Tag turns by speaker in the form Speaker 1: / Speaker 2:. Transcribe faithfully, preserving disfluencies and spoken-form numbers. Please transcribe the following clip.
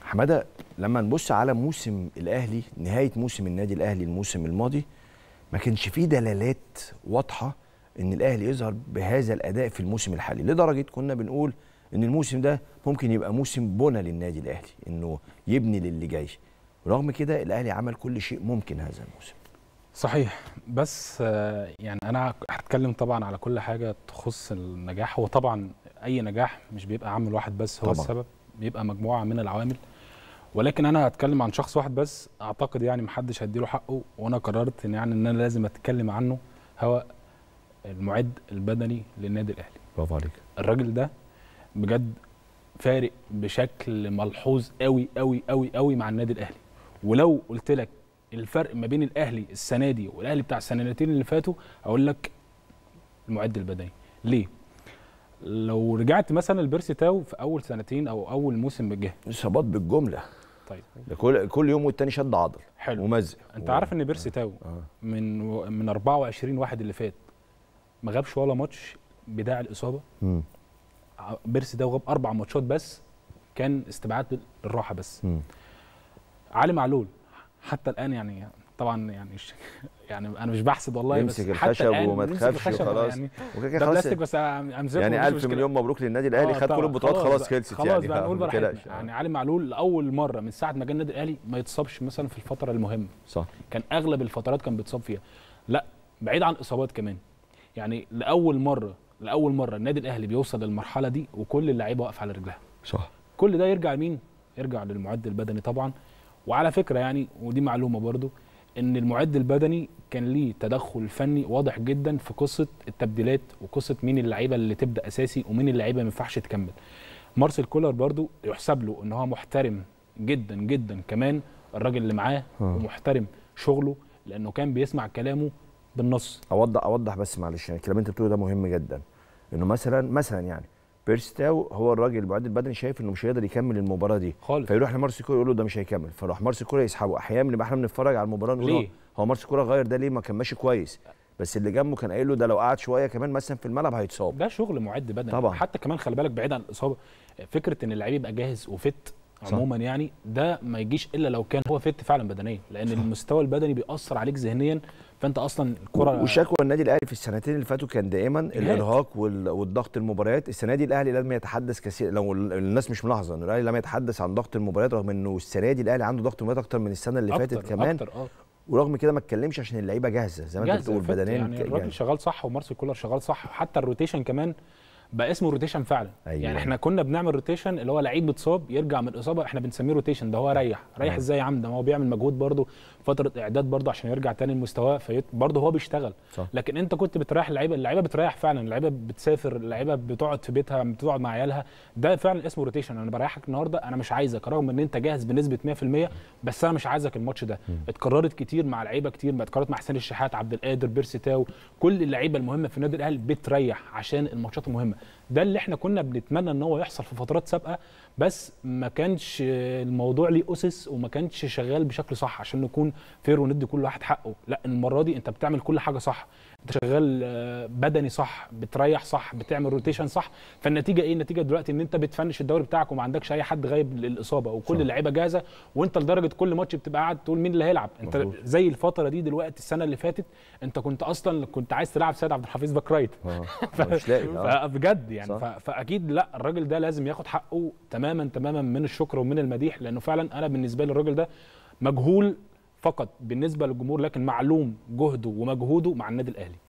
Speaker 1: حماده، لما نبص على موسم الاهلي، نهايه موسم النادي الاهلي الموسم الماضي، ما كانش فيه دلالات واضحه ان الاهلي يظهر بهذا الاداء في الموسم الحالي، لدرجه كنا بنقول ان الموسم ده ممكن يبقى موسم بنى للنادي الاهلي، انه يبني للي جاي. رغم كده الاهلي عمل كل شيء ممكن هذا الموسم.
Speaker 2: صحيح، بس يعني انا هتكلم طبعا على كل حاجه تخص النجاح. هو طبعا اي نجاح مش بيبقى عامل واحد بس هو طبعا السبب، بيبقى مجموعه من العوامل، ولكن انا هتكلم عن شخص واحد بس اعتقد يعني محدش هيديله حقه، وانا قررت ان يعني ان انا لازم اتكلم عنه، هو المعد البدني للنادي الاهلي.
Speaker 1: برافو عليك.
Speaker 2: الراجل ده بجد فارق بشكل ملحوظ قوي قوي قوي قوي مع النادي الاهلي. ولو قلت لك الفرق ما بين الاهلي السنه دي والاهلي بتاع السنتين اللي فاتوا، اقول لك المعد البدني. ليه؟ لو رجعت مثلا لبيرسي تاو في اول سنتين او اول موسم بالجه،
Speaker 1: اصابات بالجمله.
Speaker 2: طيب
Speaker 1: ده كل كل يوم والتاني شد عضل.
Speaker 2: حلو
Speaker 1: ومزق.
Speaker 2: انت
Speaker 1: و...
Speaker 2: عارف ان بيرسي تاو
Speaker 1: آه.
Speaker 2: من من أربعة وعشرين واحد اللي فات ما غابش ولا ماتش بداعي الاصابه.
Speaker 1: امم
Speaker 2: بيرسي تاو غاب اربع ماتشات بس، كان استبعاد للراحه بس.
Speaker 1: مم.
Speaker 2: علي معلول حتى الان يعني طبعا يعني يعني انا مش بحسد والله، بس
Speaker 1: يمسك
Speaker 2: حتى
Speaker 1: الخشب
Speaker 2: الان
Speaker 1: وما تخافش وخلاص.
Speaker 2: يعني
Speaker 1: وكده
Speaker 2: ده
Speaker 1: خلاص
Speaker 2: بلاستيك بس امزحه
Speaker 1: يعني ألف مليون مبروك للنادي الاهلي. آه خد كل البطولات خلاص خلصت
Speaker 2: خلاص
Speaker 1: يعني
Speaker 2: بقى نقول براحتنا.
Speaker 1: آه.
Speaker 2: يعني علي معلول لاول مره من ساعه ما جه النادي الاهلي ما يتصابش مثلا في الفتره المهمه.
Speaker 1: صح.
Speaker 2: كان اغلب الفترات كان بيتصاب فيها. لا بعيد عن اصابات كمان، يعني لاول مره لاول مره النادي الاهلي بيوصل للمرحله دي وكل اللعيبه واقفه على رجلها.
Speaker 1: صح.
Speaker 2: كل ده يرجع لمين؟ يرجع للمعد البدني طبعا. وعلى فكره يعني ودي معلومه برضو، ان المعد البدني كان ليه تدخل فني واضح جدا في قصه التبديلات وقصه مين اللعيبه اللي تبدا اساسي ومين اللعيبه ما ينفعش تكمل. مارسيل كولر برضو يحسب له ان هو محترم جدا جدا كمان الراجل اللي معاه، ومحترم شغله لانه كان بيسمع كلامه بالنص.
Speaker 1: اوضح اوضح بس معلش، يعني الكلام اللي انت بتقوله ده مهم جدا. انه مثلا مثلا يعني بيرسي تاو هو الراجل المعد البدني شايف انه مش هيقدر يكمل المباراه دي
Speaker 2: خالص،
Speaker 1: فيروح لمارسيل كولر يقول له ده مش هيكمل، فراح مارسيل كولر يسحبه. احيانا بنبقى احنا بنتفرج على المباراه نقول
Speaker 2: ليه؟
Speaker 1: هو مارسيل كولر غير ده ليه؟ ما كان ماشي كويس، بس اللي جنبه كان قايل له ده لو قعد شويه كمان مثلا في الملعب هيتصاب.
Speaker 2: ده شغل معد بدني
Speaker 1: طبعا.
Speaker 2: حتى كمان خلي بالك بعيد عن الاصابه، فكره ان اللعيب يبقى جاهز وفت عموما يعني ده ما يجيش الا لو كان هو فت فعلا بدنيا، لان صح. المستوى البدني بيأثر عليك ذهنيا، فانت اصلا الكره.
Speaker 1: وشكوى النادي الاهلي في السنتين اللي فاتوا كان دائما الارهاق والضغط المباريات. السنه دي الاهلي لم يتحدث كثير، لو الناس مش ملاحظه ان الاهلي لم يتحدث عن ضغط المباريات، رغم انه السنه دي الاهلي عنده ضغط المباريات اكتر من السنه اللي
Speaker 2: أكتر
Speaker 1: فاتت كمان
Speaker 2: أكتر اه
Speaker 1: ورغم كده ما اتكلمش عشان اللعيبه جاهزه زي ما انت بتقول بدنيا.
Speaker 2: يعني الراجل شغال صح ومارسيل كولر شغال صح، حتى الروتيشن كمان بقى اسمه روتيشن فعلا.
Speaker 1: أيوة.
Speaker 2: يعني احنا كنا بنعمل روتيشن اللي هو لعيب بتصاب يرجع من الاصابه، احنا بنسميه روتيشن. ده هو ريح ريح ازاي يا عم؟ ده هو بيعمل مجهود برده فتره اعداد برده عشان يرجع تاني لمستواه، برده هو بيشتغل صح. لكن انت كنت بتريح اللعيبه، اللعيبه بتريح فعلا، اللعيبه بتسافر، اللعيبه بتقعد في بيتها، بتقعد مع عيالها، ده فعلا اسمه روتيشن. انا بريحك النهارده، انا مش عايزك رغم ان انت جاهز بنسبه مية في المية، بس انا مش عايزك الماتش ده. م. اتكررت كتير مع لعيبه كتير، ما اتكررت مع حسين الشحات، عبد القادر، بيرسي تاو، كل اللعيبه المهمه في النادي الاهلي بتريح عشان الماتشات المهمه. ده اللي احنا كنا بنتمنى ان هو يحصل في فترات سابقه، بس ما كانش الموضوع ليه اسس وما كانش شغال بشكل صح عشان نكون فير وندي كل واحد حقه. لا المره دي انت بتعمل كل حاجه صح، انت شغال بدني صح، بتريح صح، بتعمل روتيشن صح. فالنتيجه ايه؟ النتيجه دلوقتي ان انت بتفنش الدوري بتاعك وما عندكش اي حد غايب للاصابه، وكل اللعيبه جاهزه، وانت لدرجه كل ماتش بتبقى قاعد تقول مين اللي هيلعب. انت مبروك. زي الفتره دي دلوقتي السنه اللي فاتت انت كنت اصلا كنت عايز تلعب سيد عبد الحفيظ باك رايت
Speaker 1: مش لاقي
Speaker 2: بجد يعني. فاكيد لا الراجل ده لازم ياخد حقه تماما تماما من الشكر ومن المديح، لانه فعلا انا بالنسبه لي الراجل ده مجهول فقط بالنسبه للجمهور، لكن معلوم جهده ومجهوده مع النادي الاهلي.